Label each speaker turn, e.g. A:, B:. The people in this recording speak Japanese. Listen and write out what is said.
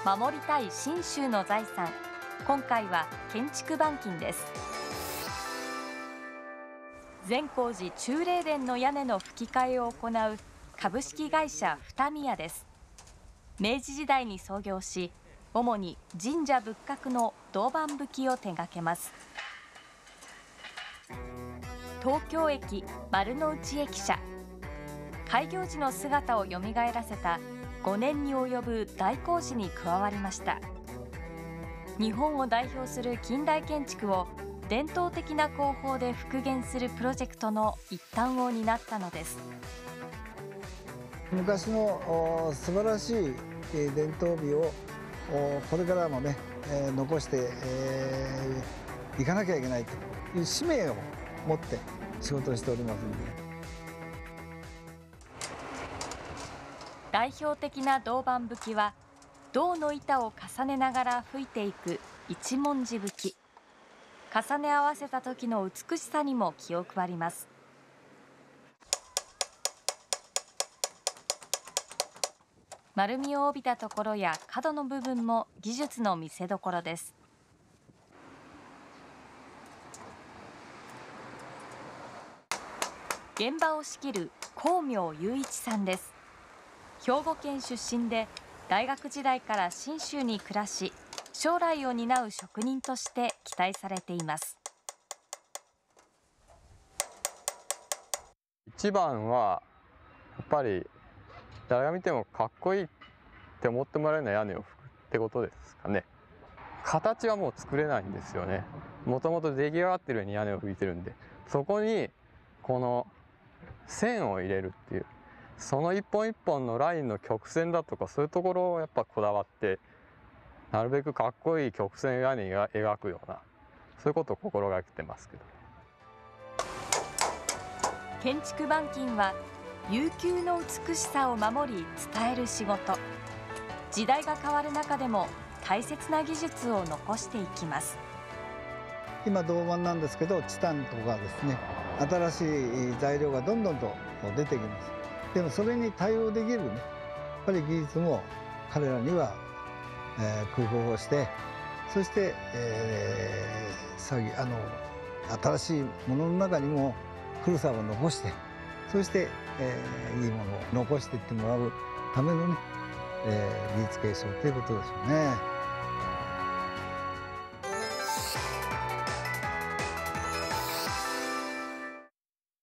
A: 守りたい信州の財産。今回は建築板金です。善光寺中霊殿の屋根の葺き替えを行う株式会社二宮です。明治時代に創業し、主に神社仏閣の銅板葺きを手掛けます。東京駅丸の内駅舎、開業時の姿をよみがえらせた5年に及ぶ大工事に加わりました。日本を代表する近代建築を伝統的な工法で復元するプロジェクトの一端を担ったのです。
B: 昔の素晴らしい伝統美をこれからもね、残していかなきゃいけないという使命を持って仕事をしておりますので。
A: 代表的な銅板葺きは、銅の板を重ねながら葺いていく一文字葺き。重ね合わせた時の美しさにも気を配ります。丸みを帯びたところや角の部分も技術の見せ所です。現場を仕切る光明雄一さんです。兵庫県出身で大学時代から信州に暮らし、将来を担う職人として期待されています。
C: 一番はやっぱり誰が見てもかっこいいって思ってもらえるような屋根を葺くってことですかね。形はもう作れないんですよね。もともと出来上がってるように屋根を葺いてるんで、そこにこの線を入れるっていう、その一本一本のラインの曲線だとか、そういうところをやっぱこだわって、なるべくかっこいい曲線屋根が描くような、そういうことを心がけてますけど。
A: 建築板金は悠久の美しさを守り伝える仕事。時代が変わる中でも大切な技術を残していきます。
B: 今銅板なんですけど、チタンとかですね、新しい材料がどんどんと出てきます。でもそれに対応できるね、やっぱり技術も彼らには工夫をして、そして、新しいものの中にも古さを残して、そして、いいものを残していってもらうためのね、技術継承ということでしょうね。